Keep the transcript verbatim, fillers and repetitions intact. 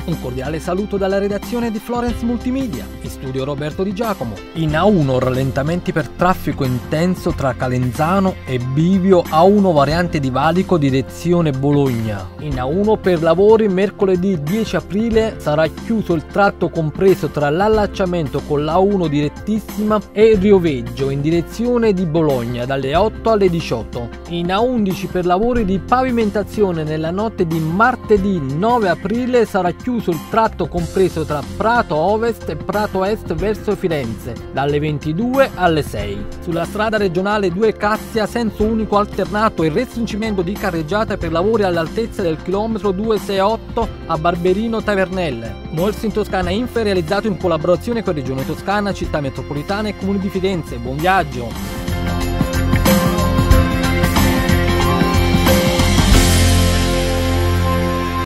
Un cordiale saluto dalla redazione di Florence Multimedia, in studio Roberto Di Giacomo. In A uno rallentamenti per traffico intenso tra Calenzano e Bivio, A uno variante di Valico direzione Bologna. In A uno per lavori mercoledì dieci aprile sarà chiuso il tratto compreso tra l'allacciamento con l'A uno direttissima e Rioveggio in direzione di Bologna dalle otto alle diciotto. In A undici per lavori di pavimentazione nella notte di martedì nove aprile sarà chiuso il tratto compreso tra Prato Ovest e Prato Est verso Firenze dalle ventidue alle sei. Sulla strada regionale due Cassia senso unico alternato e restringimento di carreggiata per lavori all'altezza del chilometro duecentosessantotto a Barberino Tavernelle. Morsi in Toscana Infe realizzato in collaborazione con Regione Toscana, Città Metropolitana e Comune di Firenze. Buon viaggio!